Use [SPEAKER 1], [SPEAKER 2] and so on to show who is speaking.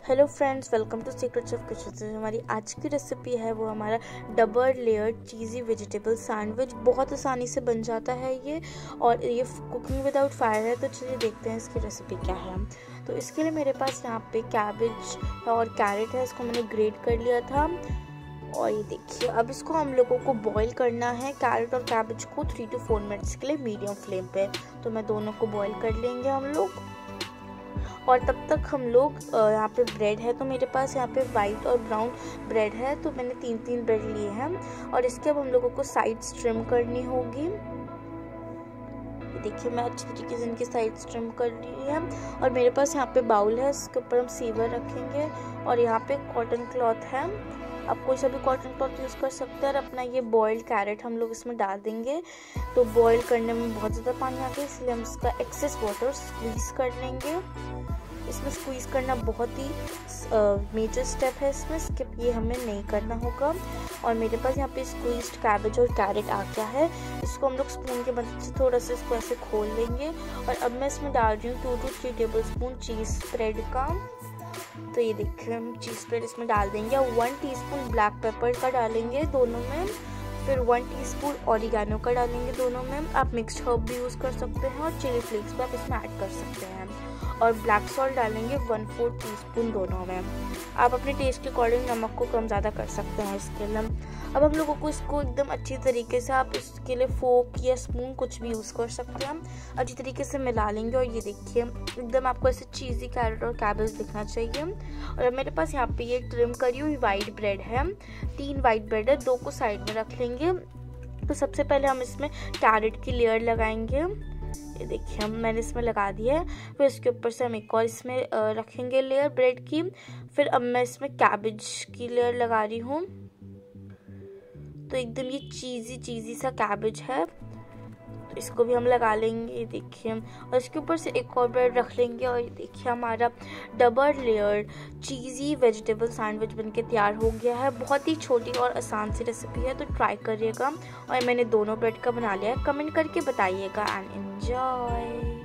[SPEAKER 1] Hello friends, welcome to secrets of kitchen. से हमारी आज की रेसिपी है वो हमारा double layered cheesy vegetable sandwich. बहुत आसानी से बन जाता है ये, और ये कुकिंग विदाउट फायर है। तो चलिए देखते हैं इसकी रेसिपी क्या है। तो इसके लिए मेरे पास यहाँ पे कैबेज और कैरेट है, इसको मैंने ग्रेट कर लिया था। और ये देखिए, अब इसको हम लोगों को बॉईल करना है, कैरेट और कैबेज को 3 to 4 मिनट्स के लिए मीडियम फ्लेम पे। तो मैं दोनों को बॉईल कर लेंगे हम लोग। और तब तक हम लोग यहाँ पे ब्रेड है, तो मेरे पास यहाँ पे वाइट और ब्राउन ब्रेड है, तो मैंने 3 ब्रेड लिए हैं। और इसके अब हम लोगों को साइड्स ट्रिम करनी होगी। देखिए, मैं अच्छी तरीके से इनकी साइड्स ट्रिम कर ली है। और मेरे पास यहाँ पे बाउल है, इसके ऊपर हम सीवर रखेंगे। और यहाँ पे कॉटन क्लॉथ है, आप कोई सा भी कॉटन क्लॉथ यूज़ कर सकते हैं। और अपना ये बॉइल्ड कैरेट हम लोग इसमें डाल देंगे। तो बॉईल करने में बहुत ज़्यादा पानी आ गया, इसलिए हम इसका एक्सेस वाटर स्क्वीज़ कर लेंगे। इसमें स्क्वीज़ करना बहुत ही मेजर स्टेप है, इसमें स्किप ये हमें नहीं करना होगा। और मेरे पास यहाँ पे स्क्वीज्ड कैबेज और कैरेट आ गया है। इसको हम लोग स्पून के मदद से थोड़ा सा इसको ऐसे खोल लेंगे। और अब मैं इसमें डाल रही हूँ 2 to 3 tablespoon cheese spread का। तो ये देखिए, हम चीज़ स्प्रेड इसमें डाल देंगे। और 1 टीस्पून ब्लैक पेपर का डालेंगे दोनों में। फिर 1 टीस्पून ऑरिगेनो का डालेंगे दोनों में। आप मिक्स्ड हर्ब भी यूज़ कर सकते हैं, और चिली फ्लेक्स भी आप इसमें ऐड कर सकते हैं। और ब्लैक सॉल्ट डालेंगे 1/4 टीस्पून दोनों में। आप अपने टेस्ट के अकॉर्डिंग नमक को कम ज़्यादा कर सकते हैं इसके लिए। अब हम लोगों को इसको एकदम अच्छी तरीके से, आप इसके लिए फोक या स्पून कुछ भी यूज़ कर सकते हैं, अच्छी तरीके से मिला लेंगे। और ये देखिए, एकदम आपको ऐसे चीज़ी कैरेट और कैबेज दिखना चाहिए। और अब मेरे पास यहाँ पे ये ट्रिम करी हुई वाइट ब्रेड है, 3 वाइट ब्रेड है, 2 को साइड में रख लेंगे। तो सबसे पहले हम इसमें कैरेट की लेयर लगाएंगे। ये देखिए, मैंने इसमें लगा दिया है। फिर इसके ऊपर से हम एक और इसमें रखेंगे लेयर ब्रेड की। फिर अब मैं इसमें कैबेज की लेयर लगा रही हूँ। तो एकदम ये चीज़ी सा कैबेज है, तो इसको भी हम लगा लेंगे। ये देखिए, और इसके ऊपर से एक और ब्रेड रख लेंगे। और ये देखिए, हमारा double layered cheesy vegetable sandwich बनके तैयार हो गया है। बहुत ही छोटी और आसान सी रेसिपी है, तो ट्राई करिएगा। और मैंने दोनों ब्रेड का बना लिया है। कमेंट करके बताइएगा एंड एंजॉय।